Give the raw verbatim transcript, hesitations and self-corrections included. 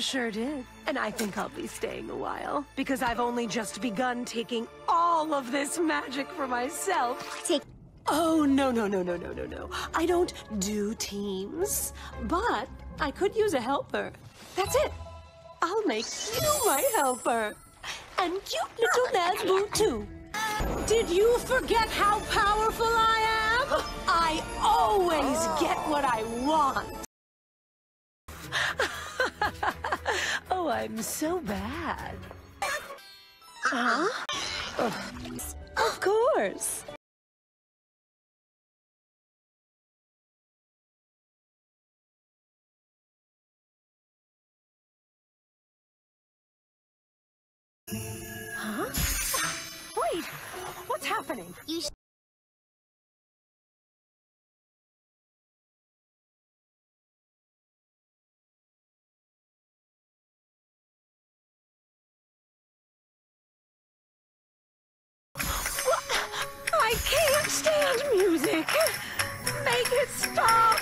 Sure did. And I think I'll be staying a while, because I've only just begun taking all of this magic for myself. Take... Oh, no, no, no, no, no, no, no. I don't do teams, but I could use a helper. That's it. I'll make you my helper. And cute little Nazboo, too. Did you forget how powerful I am? I always get what I want. Oh, I'm so bad. Huh? Oh, of course. Huh? Wait, what's happening? You sh I can't stand music. Make it stop.